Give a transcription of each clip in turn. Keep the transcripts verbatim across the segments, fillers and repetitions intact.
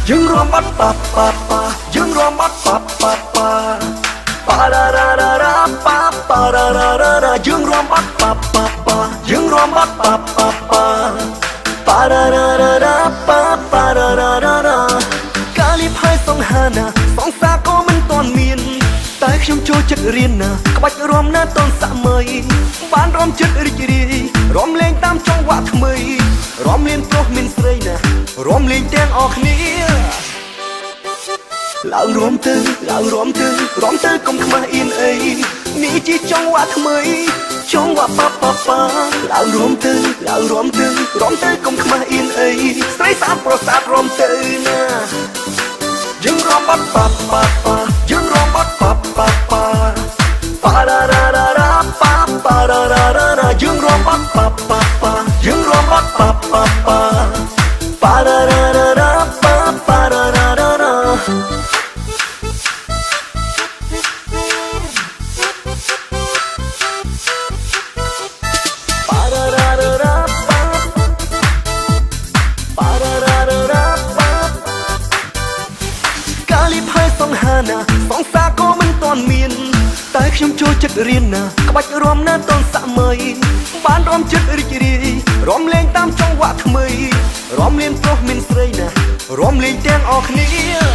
យើងរំបាត់ប៉ាប៉ាប៉ាយើងរំបាត់ប៉ាប៉ាប៉ាប៉ារ៉ារ៉ារ៉ារ៉ាប៉ាប៉ារ៉ារ៉ារ៉ារ៉ាយើងរំបាត់ប៉ាប៉ាប៉ាយើងរំបាត់ប៉ាប៉ាប៉ាប៉ារ៉ារ៉ារ៉ារ៉ាប៉ាប៉ារ៉ារ៉ារ៉ារ៉ាកាលីផៃសងហាណាសងសាក៏មិនទាន់មានតែខ្ញុំចូលចិត្តរៀនណាក្បាច់រំណាតនសម័យបានរំចិត្តរីករាយរំលេងតាមចង្វាក់ថ្មីរំលេងប្រុសមានស្រីណារំលេងទាំងអស់គ្នាឡើងរំទៅឡើងរំទៅរំទៅកុំខ្មាស់អៀនអីនេះជាចង្វាក់ថ្មីចង្វាក់ប៉ាប៉ាប៉ាឡើងរំទៅឡើងរំទៅរំទៅកុំខ្មាស់អៀនអីស្រីស្អាតប្រសាទរំទៅណាយើងរំបាត់ប៉ាប៉ាប៉ាយើងរំបាត់ប៉ាប៉ាប៉ាប៉ារ៉ារ៉ារ៉ារ៉ាប៉ាប៉ារ៉ារ៉ារ៉ារ៉ាយើងរំបាត់ប៉ាប៉ាប៉ាយើងរំបាត់ប៉ាប៉ាប៉ាប៉ារ៉ារ៉ារ៉ារ៉ាប៉ាប៉ារ៉ារ៉ារ៉ារ៉ាសងសាក៏មិនទាន់មានតែខ្ញុំចូលចិត្តរៀនណាក្បាច់រំណាតនសម័យបានរំចិត្តរីករាយរំលេងតាមចង្វាក់ថ្មីរំលេងប្រុសមានស្រីណារំលេងទាំងអស់គ្នា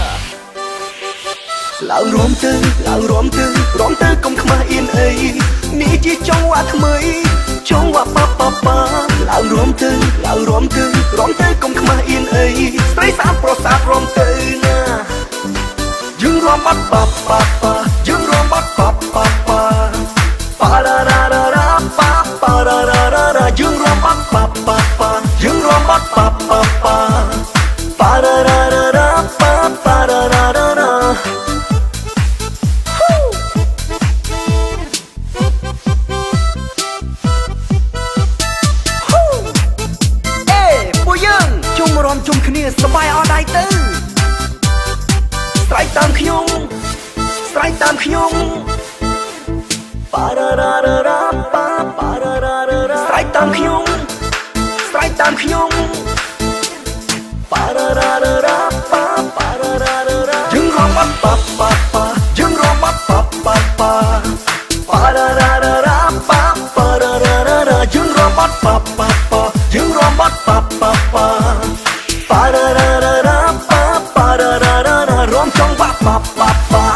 ឡើងរំទៅឡើងរំទៅរំទៅកុំខ្មាស់អៀនអីនេះជាចង្វាក់ថ្មីចង្វាក់ប៉ាប៉ាប៉ាឡើងរំទៅឡើងរំទៅរំទៅកុំខ្មាស់អៀនអីស្រីស្អាតប្រសាទរំទៅណាយើងរំបាត់ប៉ាប៉ាប៉ាយើងរំបាត់ប៉ាប៉ាប៉ាប៉ារ៉ារ៉ារ៉ារ៉ាប៉ាប៉ារ៉ារ៉ារ៉ារ៉ាយើងរំបាត់ប៉ាប៉ាប៉ាយើងរំបាត់ប៉ាប៉ាប៉ាប៉ារ៉ារ៉ារ៉ារ៉ាប៉ាប៉ារ៉ារ៉ារ៉ារ៉ាអេពួកយើងជុំរំជុំគ្នាសប្បាយអត់ដៃទៅស្រ័យតាមខ្ញុំស្រ័យតាមខ្ញុំប៉ារ៉ារ៉ារ៉ារ៉ាប៉ាប៉ារ៉ារ៉ារ៉ារ៉ាស្រ័យតាមខ្ញុំស្រ័យតាមខ្ញុំប៉ារ៉ារ៉ារ៉ារ៉ាប៉ាប៉ារ៉ារ៉ារ៉ារ៉ាយើងរំបាត់ប៉ាប៉ាប៉ាយើងរំបាត់ប៉ាប៉ាប៉ាប៉ារ៉ារ៉ារ៉ារ៉ាប៉ាប៉ារ៉ារ៉ារ៉ារ៉ាយើងរំបាត់ប៉ាប៉ាប៉ាយើងរំបាត់ប៉ាប៉ាប៉ាប៉ារ៉ារ៉ារ៉ារ៉ាប៉ាប៉ារ៉ារ៉ារ៉ារ៉ារំចង់បាក់ប៉ាប៉ាប៉ា